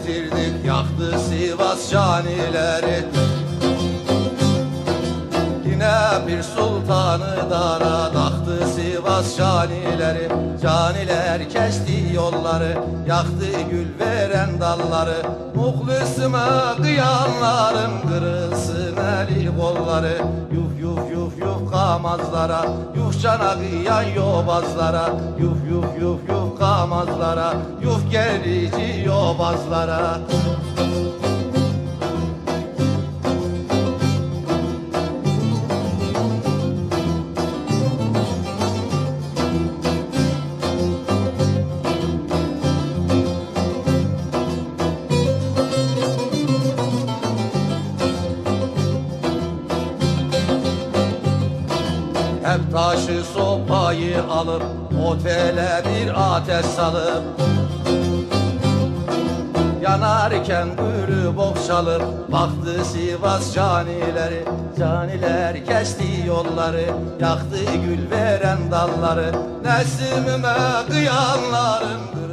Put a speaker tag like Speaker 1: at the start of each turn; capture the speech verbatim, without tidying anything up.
Speaker 1: getirdik, yaktı Sivas canileri. Yine bir sultanı dara taktı Sivas canileri. Caniler kesti yolları, yaktı gül veren dalları. Muhlisime kıyanların kırılsın eli kolları. Yuh yuh yuh yuh kamazlara, yuh cana kıyan yobazlara. Yuh yuh yuh yuh kamazlara, yuh gerici yobazlara. Hep taşı sopayı alıp otele bir ateş salıp, yanarken gülü bokşalıp baktı Sivas canileri. Caniler kesti yolları, yaktı gül veren dalları. Neslimime kıyanların